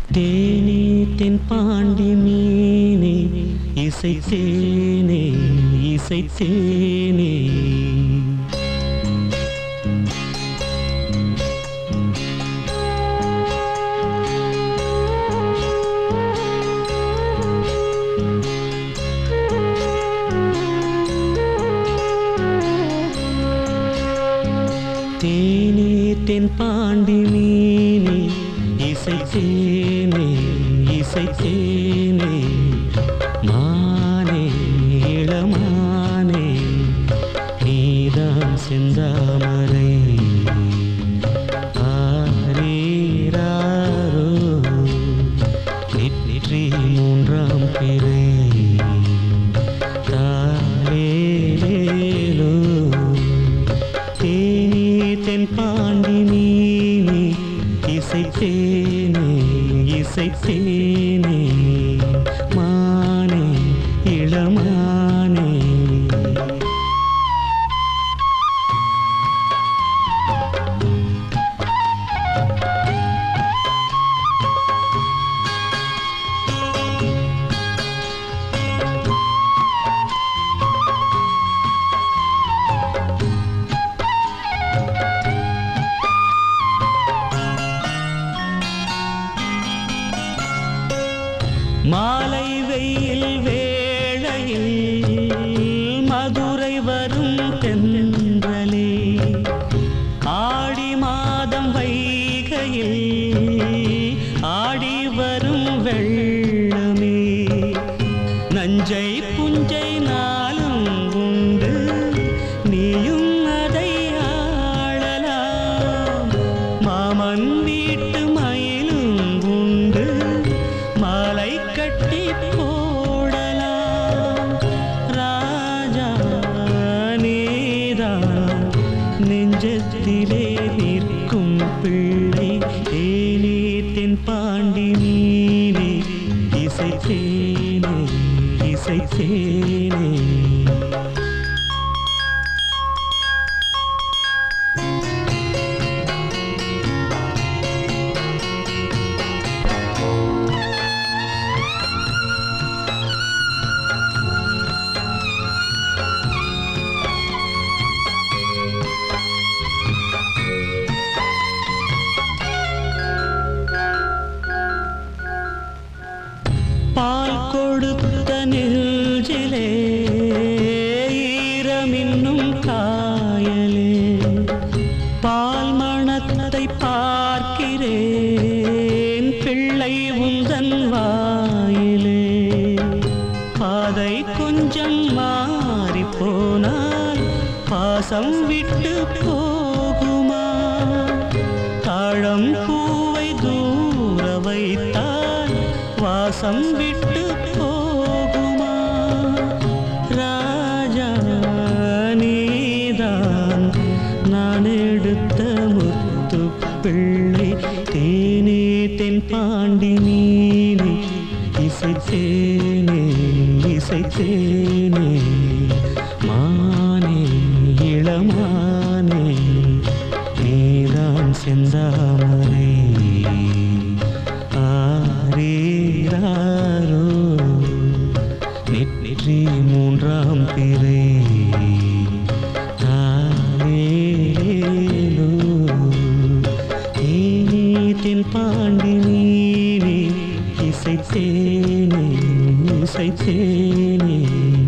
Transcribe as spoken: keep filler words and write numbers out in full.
தேனே தென்பாண்டி மீனே இசைத்தேனே இசைத்தேனே தேனே தென்பாண்டி மீனே இசைத்தேனே இசைத்தேனே மானே இளமானே நீதான் செந்தாமரை ஆரீராரோ நெற்றி மூன்றாம் பிறை தாரேலேலோ தேனே தென்பாண்டி மீனே இசைத்தேனே இசைத்தேனே மானே இளமானே மாலை வெயில் வேளையில் மதுரை வரும் தென்றலே ஆடி மாதம் வைகையில் ஆடி வரும் வெள்ளமே நஞ்சை புஞ்சை நாளும் உண்டு நீயும் அதை ஆளலாம் மாமன் வீட்டு மயிலும் உண்டு மாலை கட்டி போடலாம் ராஜா நீதான் நெஞ்சத்திலே நிற்கும் பிள்ளை தேனே தென்பாண்டி மீனே இசைத்தேனே இசைத்தேனே பால் கொடுத்த நெஞ்சிலே ஈரமின்னும் காயலே பால் மணத்தை பார்க்கிறேன் பிள்ளை உந்தன் வாயிலே பாதை கொஞ்சம் மாறி போனால் பாசம் விட்டு போகுமா தாழம் பூவை தூர வைத்தால் வாசம் விட்டு போகுமா ராஜா நீதான் நான் எடுத்த முத்து பிள்ளை தேனே தென்பாண்டி மீனே இசைத்தேனே இசைத்தேனே மானே இளமானே நீதான் செந்தாமரை ஆரீராரோ நெற்றி மூன்றாம் பிறை தாரேலேலோ தேனே தென்பாண்டி மீனே இசைத்தேனே இசைத்தேனே